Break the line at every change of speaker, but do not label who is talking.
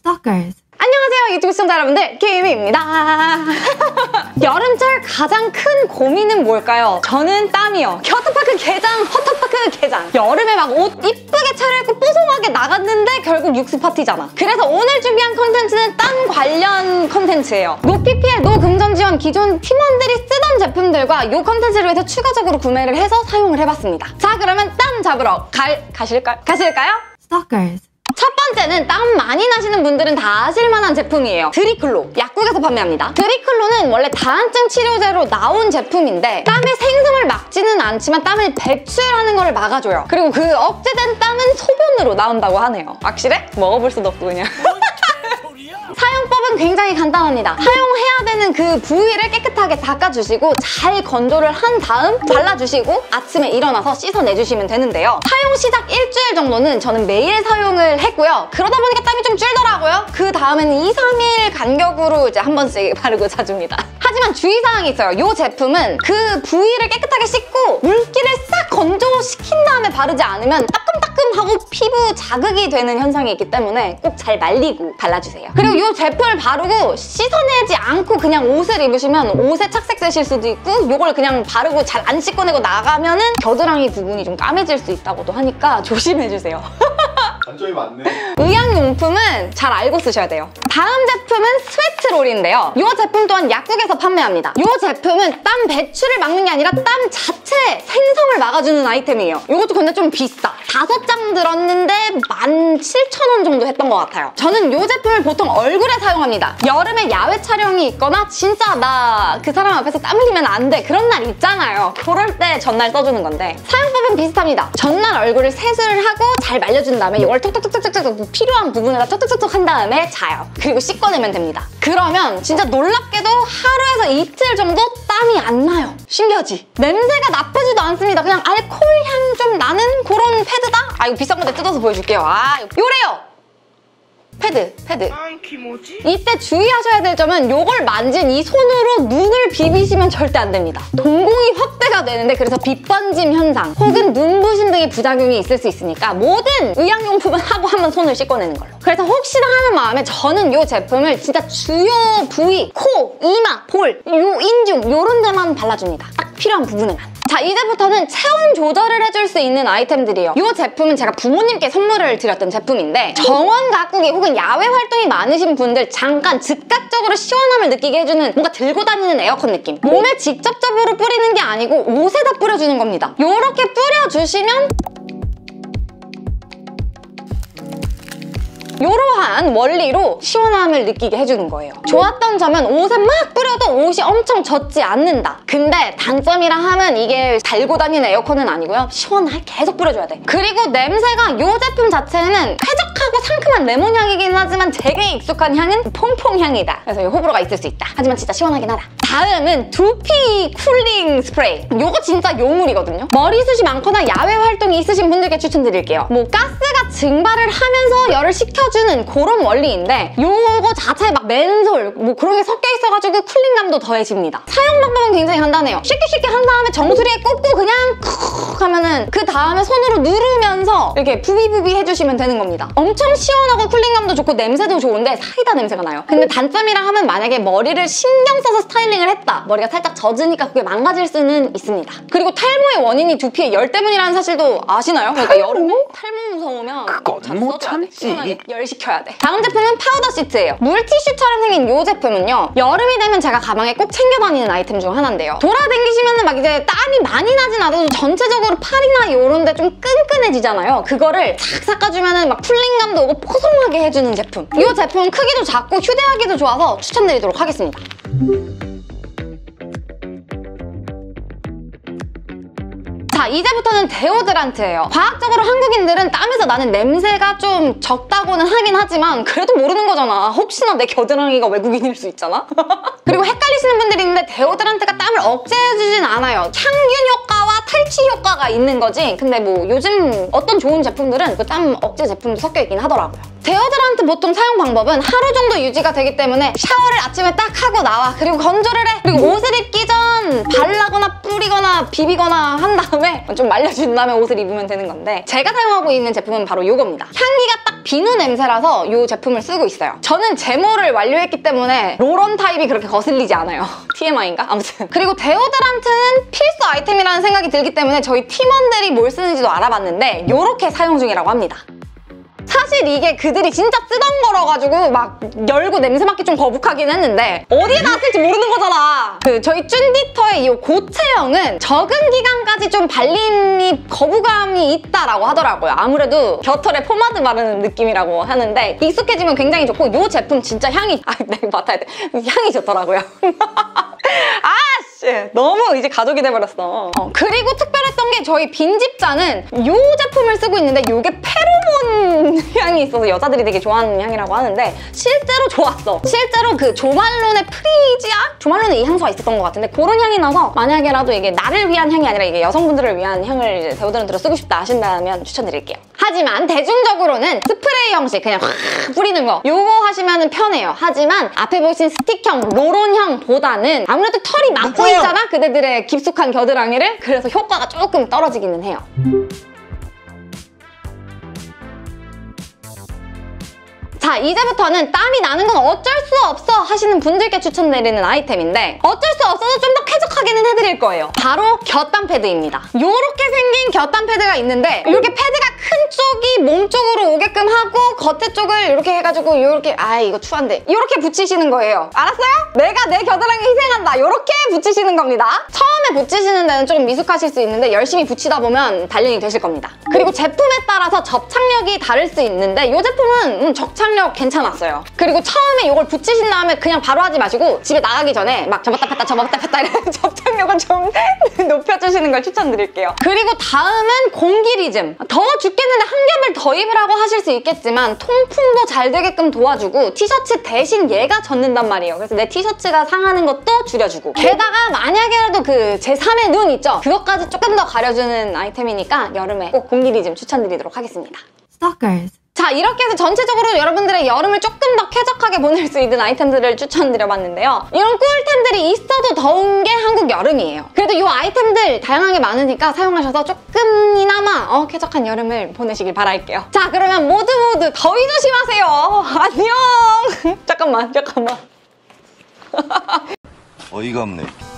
Stalkers.
안녕하세요 유튜브 시청자 여러분들, 키미입니다. 여름철 가장 큰 고민은 뭘까요? 저는 땀이요. 워터파크 개장, 워터파크 개장. 여름에 막 옷 이쁘게 차려입고 뽀송하게 나갔는데 결국 육수 파티잖아. 그래서 오늘 준비한 컨텐츠는 땀 관련 컨텐츠예요. 노 PPL, 노 금전 지원 기존 팀원들이 쓰던 제품들과 이 컨텐츠를 위해서 추가적으로 구매를 해서 사용을 해봤습니다. 자, 그러면 땀 잡으러 가실까요?
Stalkers.
첫 번째는 땀 많이 나시는 분들은 다 아실만한 제품이에요. 드리클로, 약국에서 판매합니다. 드리클로는 원래 다한증 치료제로 나온 제품인데 땀의 생성을 막지는 않지만 땀을 배출하는 걸 막아줘요. 그리고 그 억제된 땀은 소변으로 나온다고 하네요. 확실해? 먹어볼 수도 없고 그냥. 사용법은 굉장히 간단합니다. 사용해야 되는 그 부위를 깨끗하게 닦아주시고 잘 건조를 한 다음 발라주시고 아침에 일어나서 씻어내주시면 되는데요. 사용 시작 일주일 정도는 저는 매일 사용을 했고요. 그러다 보니까 땀이 좀 줄더라고요. 그 다음에는 2, 3일 간격으로 이제 한 번씩 바르고 자줍니다. 하지만 주의사항이 있어요. 이 제품은 그 부위를 깨끗하게 씻고 물기를 싹 건조시킨 다음에 바르지 않으면 따끔따끔하고 피부 자극이 되는 현상이 있기 때문에 꼭 잘 말리고 발라주세요. 그리고 이 제품을 바르고 씻어내지 않고 그냥 옷을 입으시면 옷에 착색 되실 수도 있고 이걸 그냥 바르고 잘 안 씻어내고 나가면은 겨드랑이 부분이 좀 까매질 수 있다고도 하니까 조심해주세요.
단점이 많네.
의약용품은 잘 알고 쓰셔야 돼요. 다음 제품은 스웨트롤인데요. 이 제품 또한 약국에서 판매합니다. 이 제품은 땀 배출을 막는 게 아니라 땀 자체 생성을 막아주는 아이템이에요. 이것도 근데 좀 비싸. 5장 들었는데 17,000원 정도 했던 것 같아요. 저는 이 제품을 보통 얼굴에 사용합니다. 여름에 야외 촬영이 있거나 진짜 나 그 사람 앞에서 땀 흘리면 안 돼. 그런 날 있잖아요. 그럴 때 전날 써주는 건데 사용법은 비슷합니다. 전날 얼굴을 세수를 하고 잘 말려준 다음에 이걸 톡톡톡톡톡톡 필요한 부분에다 톡톡톡톡 한 다음에 자요. 그리고 씻어내면 됩니다. 그러면 진짜 놀랍게도 하루에서 이틀 정도 땀이 안 나요. 신기하지? 냄새가 나쁘지도 않습니다. 그냥 알코올 향 좀 나는 그런 패드다? 아, 이거 비싼 건데 뜯어서 보여줄게요. 아, 요래요! 패드. 이때 주의하셔야 될 점은 이걸 만진 이 손으로 눈을 비비시면 절대 안 됩니다. 동공이 확대가 되는데 그래서 빛번짐 현상 혹은 눈부심 등의 부작용이 있을 수 있으니까 모든 의약용품은 하고 한번 손을 씻어내는 걸로. 그래서 혹시나 하는 마음에 저는 이 제품을 진짜 주요 부위, 코, 이마, 볼, 인중 이런 데만 발라줍니다. 딱 필요한 부분에만. 자, 이제부터는 체온 조절을 해줄 수 있는 아이템들이에요. 이 제품은 제가 부모님께 선물을 드렸던 제품인데 정원 가꾸기 혹은 야외 활동이 많으신 분들 잠깐 즉각적으로 시원함을 느끼게 해주는 뭔가 들고 다니는 에어컨 느낌. 몸에 직접적으로 뿌리는 게 아니고 옷에다 뿌려주는 겁니다. 이렇게 뿌려주시면 이러한 원리로 시원함을 느끼게 해주는 거예요. 좋았던 점은 옷에 막 뿌려도 옷이 엄청 젖지 않는다. 근데 단점이라 하면 이게 달고 다니는 에어컨은 아니고요. 시원하게 계속 뿌려줘야 돼. 그리고 냄새가 이 제품 자체는 쾌적하고 상큼한 레몬 향이긴 하지만 제게 익숙한 향은 퐁퐁 향이다. 그래서 호불호가 있을 수 있다. 하지만 진짜 시원하긴 하다. 다음은 두피 쿨링 스프레이. 이거 진짜 요물이거든요. 머리숱이 많거나 야외 활동이 있으신 분들께 추천드릴게요. 뭐 가스가 증발을 하면서 열을 식혀주는 그런 원리인데 요거 자체에 막 맨솔 뭐 그런 게 섞여 있어가지고 쿨링감도 더해집니다. 사용 방법은 굉장히 간단해요. 쉽게 한 다음에 정수리에 꽂고 그냥 쿡 하면은 그 다음에 손으로 누르면서 이렇게 부비부비 해주시면 되는 겁니다. 엄청 시원하고 쿨링감도 좋고 냄새도 좋은데 사이다 냄새가 나요. 근데 단점이라 하면 만약에 머리를 신경 써서 스타일링을 했다. 머리가 살짝 젖으니까 그게 망가질 수는 있습니다. 그리고 탈모의 원인이 두피의 열 때문이라는 사실도 아시나요? 그러니까 여름에 탈모 무서우면
그건 못 참지.
열 식혀야 돼. 다음 제품은 파우더 시트예요. 물티슈처럼 생긴 이 제품은요. 여름이 되면 제가 가방에 꼭 챙겨 다니는 아이템 중 하나인데요. 돌아다니시면 막 이제 땀이 많이 나진 않아도 전체적으로 팔이나 이런 데 좀 끈끈해지잖아요. 그거를 싹 닦아주면 막 쿨링감도 오고 포송하게 해주는 제품. 이 제품은 크기도 작고 휴대하기도 좋아서 추천드리도록 하겠습니다. 자, 이제부터는 데오드란트예요. 과학적으로 한국인들은 땀에서 나는 냄새가 좀 적다고는 하긴 하지만 그래도 모르는 거잖아. 혹시나 내 겨드랑이가 외국인일 수 있잖아? 그리고 헷갈리시는 분들이 있는데 데오드란트가 땀을 억제해주진 않아요. 향균 효과와 탈취 효과가 있는 거지. 근데 뭐 요즘 어떤 좋은 제품들은 그 땀 억제 제품도 섞여 있긴 하더라고요. 데오드란트 보통 사용 방법은 하루 정도 유지가 되기 때문에 샤워를 아침에 딱 하고 나와. 그리고 건조를 해. 그리고 옷을 입기 전 발라거나 뿌리거나 비비거나 한 다음에 좀 말려준 다음에 옷을 입으면 되는 건데, 제가 사용하고 있는 제품은 바로 이겁니다. 향기가 딱 비누 냄새라서 이 제품을 쓰고 있어요. 저는 제모를 완료했기 때문에 롤온 타입이 그렇게 거슬리지 않아요. TMI인가? 아무튼. 그리고 데오드란트는 필수 아이템이라는 생각이 들기 때문에 저희 팀원들이 뭘 쓰는지도 알아봤는데 이렇게 사용 중이라고 합니다. 사실 이게 그들이 진짜 쓰던 거라가지고 막 열고 냄새 맡기 좀 거북하긴 했는데 어디에다 쓸지 모르는 거잖아. 저희 쭌디터의 이 고체형은 적은 기간까지 좀 발림이 거부감이 있다라고 하더라고요. 아무래도 겨털에 포마드 바르는 느낌이라고 하는데 익숙해지면 굉장히 좋고, 이 제품 진짜 향이 내가 맡아야 돼. 향이 좋더라고요. 아씨, 너무 이제 가족이 돼버렸어. 그리고 특별했던 게 저희 빈집자는 이 제품을 쓰고 있는데 이게 페로몬 향이 있어서 여자들이 되게 좋아하는 향이라고 하는데 실제로 좋았어. 실제로 그 조말론의 프리지아? 조말론에 이 향수가 있었던 것 같은데 그런 향이 나서 만약에라도 이게 나를 위한 향이 아니라 이게 여성분들을 위한 향을 이제 데오드란트로 쓰고 싶다 하신다면 추천드릴게요. 하지만 대중적으로는 스프레이 형식 그냥 확 뿌리는 거 요거 하시면 편해요. 하지만 앞에 보신 스틱형, 롤온형보다는 아무래도 털이 막고 있잖아? 그대들의 깊숙한 겨드랑이를. 그래서 효과가 조금 떨어지기는 해요. 자, 이제부터는 땀이 나는 건 어쩔 수 없어 하시는 분들께 추천드리는 아이템인데 어쩔 수 없어서 좀 더 쾌적하게는 해드릴 거예요. 바로 곁땀 패드입니다. 요렇게 생긴 곁땀 패드가 있는데 이렇게 패드가 큰 쪽이 몸 쪽으로 오게끔 하고 겉에 쪽을 이렇게 해가지고 요렇게 이거 추한데 이렇게 붙이시는 거예요. 알았어요? 내가 내 겨드랑이 희생한다. 요렇게 붙이시는 겁니다. 처음에 붙이시는 데는 조금 미숙하실 수 있는데 열심히 붙이다 보면 단련이 되실 겁니다. 그리고 제품에 따라서 접착력이 다를 수 있는데 이 제품은 접착력 괜찮았어요. 그리고 처음에 이걸 붙이신 다음에 그냥 바로 하지 마시고 집에 나가기 전에 막 접었다 폈다 이런 접착력을 좀 높여주시는 걸 추천드릴게요. 그리고 다음은 공기리즘. 더워 죽겠는데 한 겹을 더 입으라고 하실 수 있겠지만 통풍도 잘 되게끔 도와주고 티셔츠 대신 얘가 젖는단 말이에요. 그래서 내 티셔츠가 상하는 것도 줄여주고, 게다가 만약에라도 그 제3의 눈 있죠? 그것까지 조금 더 가려주는 아이템이니까 여름에 꼭 공기리즘 추천드리도록 하겠습니다.
Stalkers.
자, 이렇게 해서 전체적으로 여러분들의 여름을 조금 더 쾌적하게 보낼 수 있는 아이템들을 추천드려봤는데요. 이런 꿀템들이 있어도 더운 게 한국 여름이에요. 그래도 이 아이템들 다양하게 많으니까 사용하셔서 조금이나마 쾌적한 여름을 보내시길 바랄게요. 자, 그러면 모두 더위 조심하세요. 안녕. 잠깐만.
어이가 없네.